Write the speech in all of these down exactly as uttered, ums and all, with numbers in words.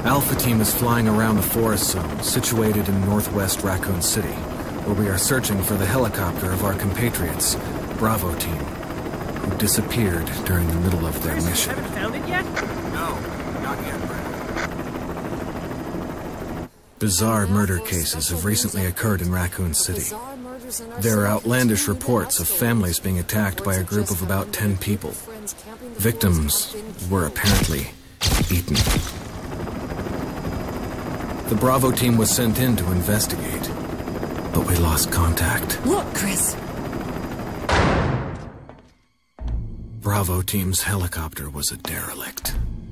Alpha Team is flying around the forest zone, situated in northwest Raccoon City, where we are searching for the helicopter of our compatriots, Bravo Team, who disappeared during the middle of their mission. Haven't found it yet? No, not yet, Brad. Bizarre murder cases have recently occurred in Raccoon City. There are outlandish reports of families being attacked by a group of about ten people. Victims were apparently eaten. The Bravo Team was sent in to investigate, but we lost contact. Look, Chris! Bravo Team's helicopter was a derelict.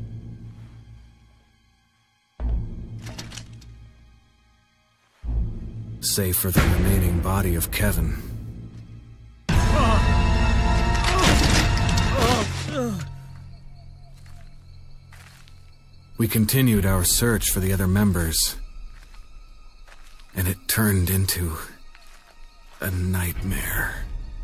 Save for the remaining body of Kevin. We continued our search for the other members, and it turned into a nightmare.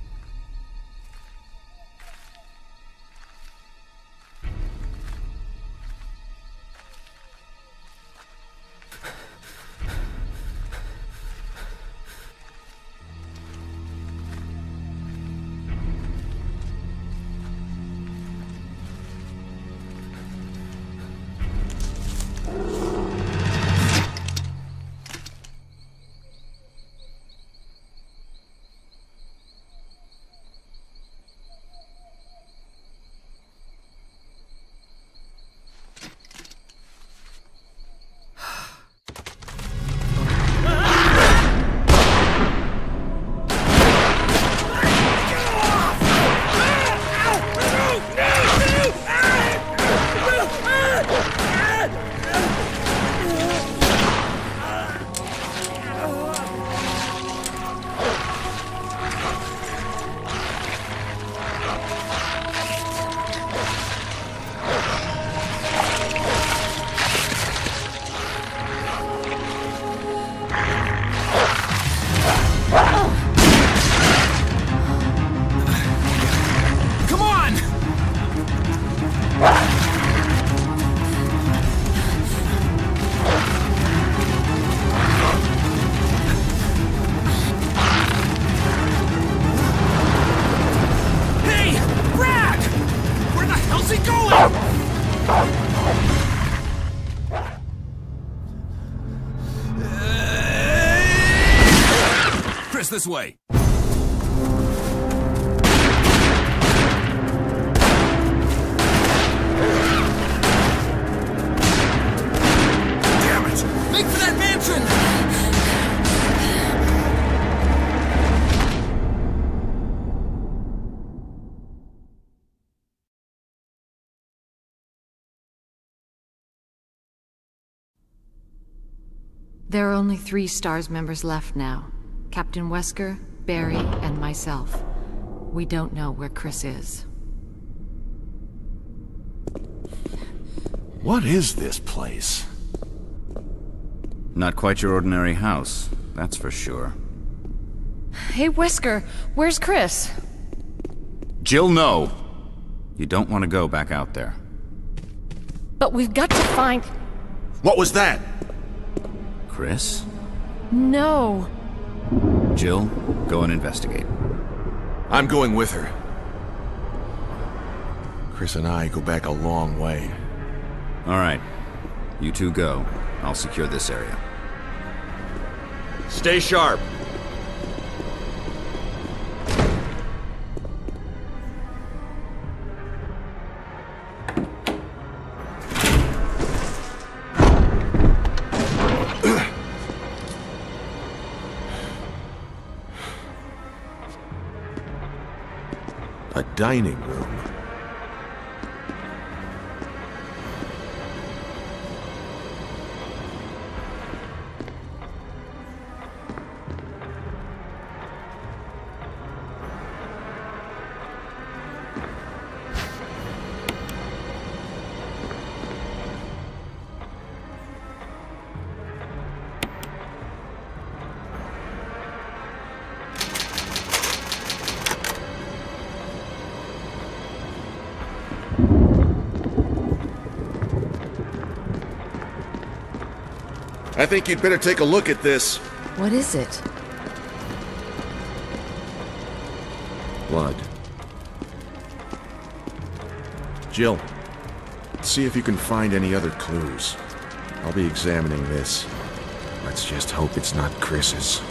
This way. Damn it! Make for that mansion! There are only three STARS members left now. Captain Wesker, Barry, and myself. We don't know where Chris is. What is this place? Not quite your ordinary house, that's for sure. Hey, Wesker, where's Chris? Jill, no! You don't want to go back out there. But we've got to find... What was that? Chris? No. Jill, go and investigate. I'm going with her. Chris and I go back a long way. All right. You two go. I'll secure this area. Stay sharp. A dining room. I think you'd better take a look at this. What is it? Blood. Jill, see if you can find any other clues. I'll be examining this. Let's just hope it's not Chris's.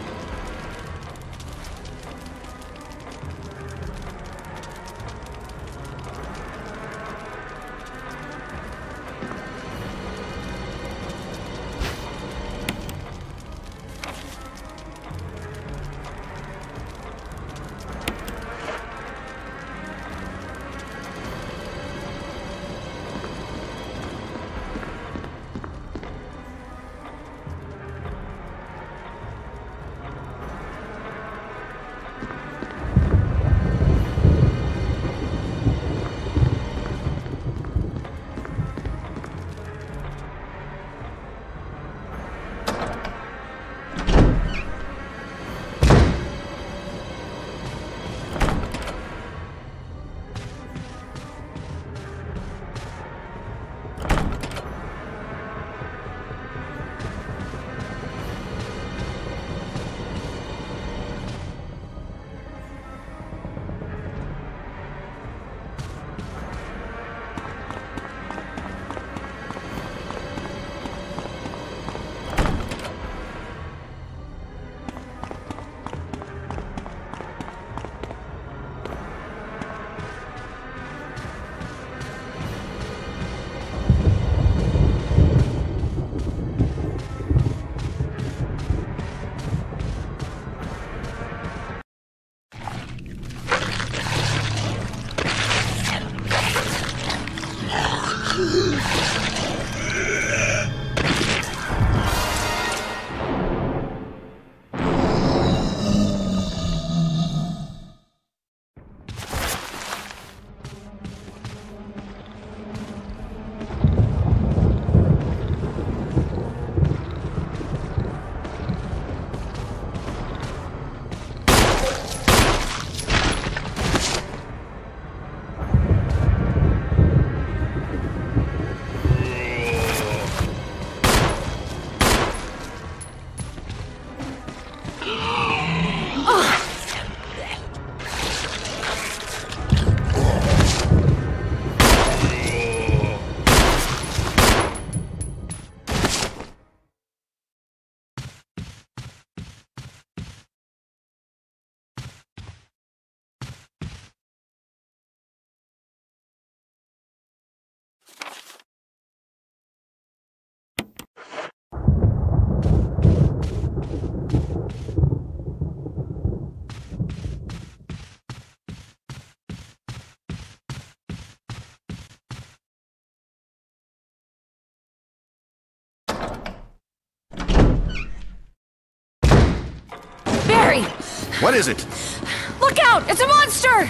What is it? Look out! It's a monster!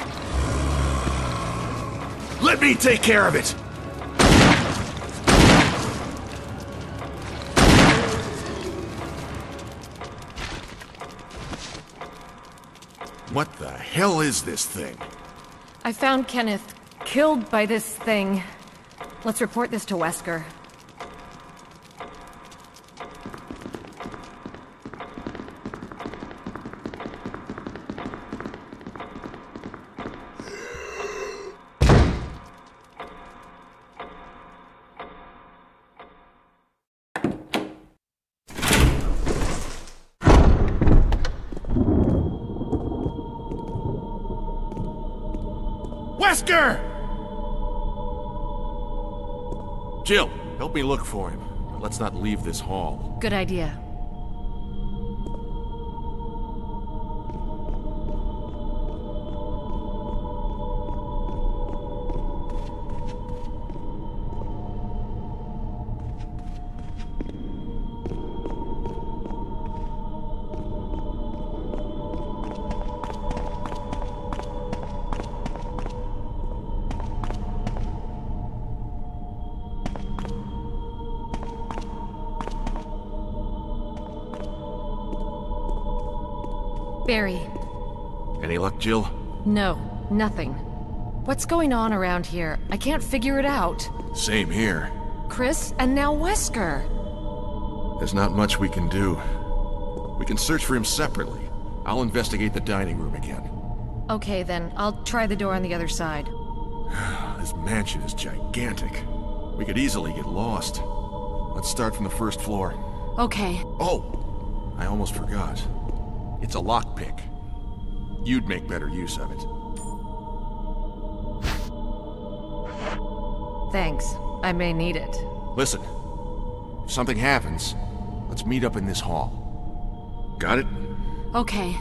Let me take care of it! What the hell is this thing? I found Kenneth killed by this thing. Let's report this to Wesker. Wesker! Jill, help me look for him. But let's not leave this hall. Good idea. Barry. Any luck, Jill? No, nothing. What's going on around here? I can't figure it out. Same here. Chris, and now Wesker. There's not much we can do. We can search for him separately. I'll investigate the dining room again. Okay, then. I'll try the door on the other side. This mansion is gigantic. We could easily get lost. Let's start from the first floor. Okay. Oh! I almost forgot. It's a lockpick. You'd make better use of it. Thanks. I may need it. Listen. If something happens, let's meet up in this hall. Got it? Okay.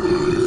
Thank you.